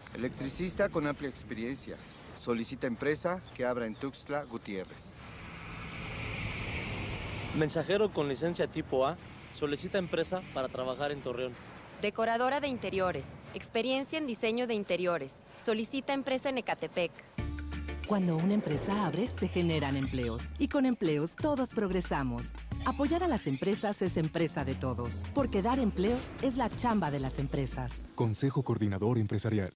Electricista con amplia experiencia. Solicita empresa que abra en Tuxtla Gutiérrez. Mensajero con licencia tipo A. Solicita empresa para trabajar en Torreón. Decoradora de interiores. Experiencia en diseño de interiores. Solicita empresa en Ecatepec. Cuando una empresa abre, se generan empleos. Y con empleos todos progresamos. Apoyar a las empresas es empresa de todos. Porque dar empleo es la chamba de las empresas. Consejo Coordinador Empresarial.